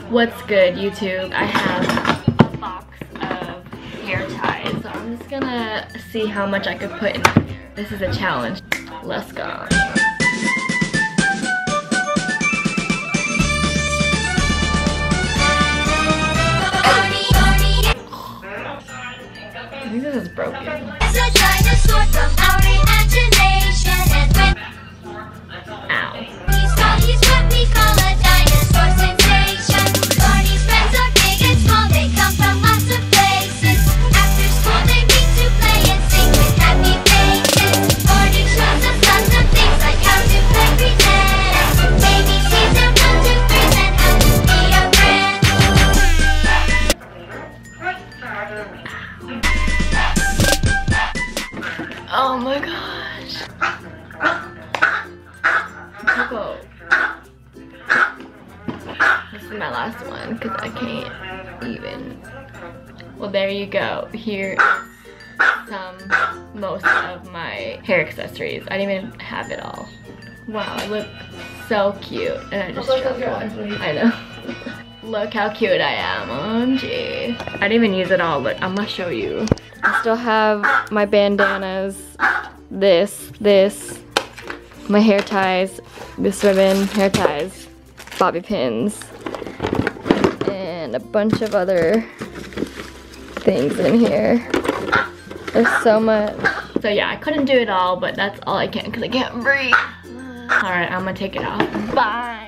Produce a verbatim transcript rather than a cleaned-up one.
What's good, YouTube? I have a box of hair ties, so I'm just gonna see how much I could put in my hair. This is a challenge. Let's go. I think this is broken. Oh my gosh. Coco. This is my last one because I can't even. Well, there you go. Here is some, most of my hair accessories. I didn't even have it all. Wow, I look so cute. And I just dropped one. I know. Look how cute I am. O M G. I didn't even use it all. Look, I'm gonna show you. I still have my bandanas, this, this, my hair ties, this ribbon, hair ties, bobby pins, and a bunch of other things in here. There's so much. So yeah, I couldn't do it all, but that's all I can because I can't breathe. Alright, I'm gonna take it off. Bye!